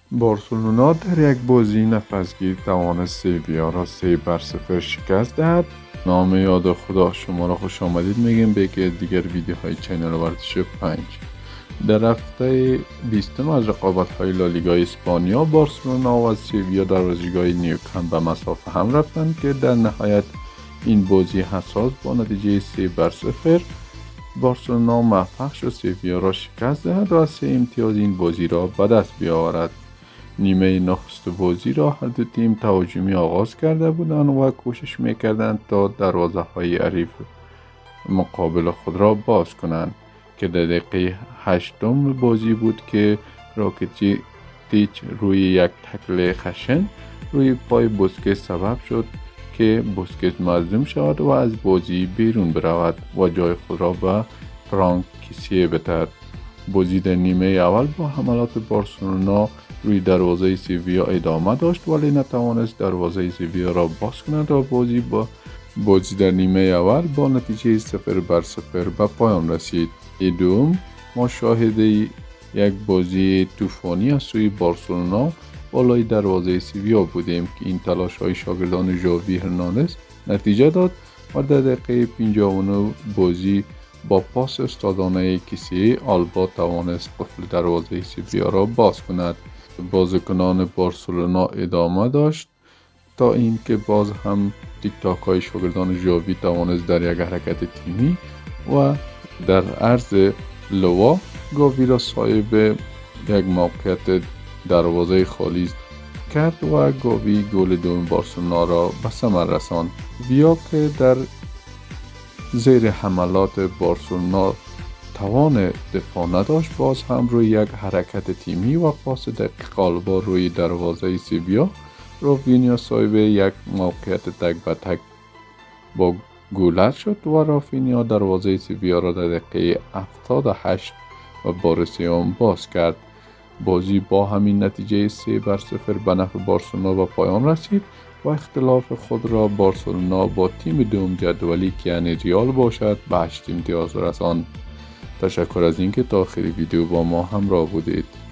بارسلونا در یک بازی نفسگیر توانست سویا را 3-0 شکست دهد. نام یاد خدا شما را خوش آمدید میگیم به یکی دیگر ویدیوهای چینل ورزش 5. در هفته 20 از رقابت‌های لالیگا اسپانیا، بارسلونا و سویا در بازیگاه نیوکمپ به مسافه هم رفتند که در نهایت این بازی حساس با نتیجه 3-0 بارسلونا موفق شد سویا را شکست دهد و از 3 امتیاز این بازی را به دست بیاورد. نیمه نخست بازی را هر دو تیم تهاجمی آغاز کرده بودند و کوشش میکردند تا دروازه های حریف مقابل خود را باز کنند که در دقیقه 8 بازی بود که راکیتیچ روی یک تکل خشن روی پای بوسکت سبب شد که بوسکت مصدوم شود و از بازی بیرون برود و جای خود را به فرانک کیسی بدهد. بازی در نیمه اول با حملات بارسلونا روی دروازه سویا ادامه داشت ولی نتوانست دروازه سویا را باز کند و بازی در نیمه اول با نتیجه 0-0 به پایان رسید. دوم ما شاهد یک بازی طوفانی از سوی بارسلونا بالای دروازه سویا بودیم که این تلاش های شاگردان ژاوی هرناندز نتیجه داد و در دقیقه 59 بازی با پاس استادانه کیسی آلبا توانست قفل دروازه سویا را باز کند. بازیکنان بارسلونا ادامه داشت تا اینکه باز هم تیک تاک های شاگردان ژاوی توانست در یک حرکت تیمی و در عرض لوا گاوی را صاحب یک موقعیت دروازه خالی کرد و گاوی گل دوم بارسلونا را به ثمر رساند. ویا که در زیر حملات بارسلونا توان دفاع نداشت، باز هم روی یک حرکت تیمی و پاس دقیق آلبا روی دروازه سویا رافینیا صاحب یک موقعیت تک به تک با گولر شد و رافینیا دروازه سویا را در دقیقه 78 و بارسیون باز کرد. بازی با همین نتیجه 3-0 به نفع بارسلونا به پایان رسید و اختلاف خود را بارسلونا با تیم دوم جدولی که یعنی ریال باشد به 8 امتیاز رساند. تشکر از اینکه تا آخر ویدیو با ما همراه بودید.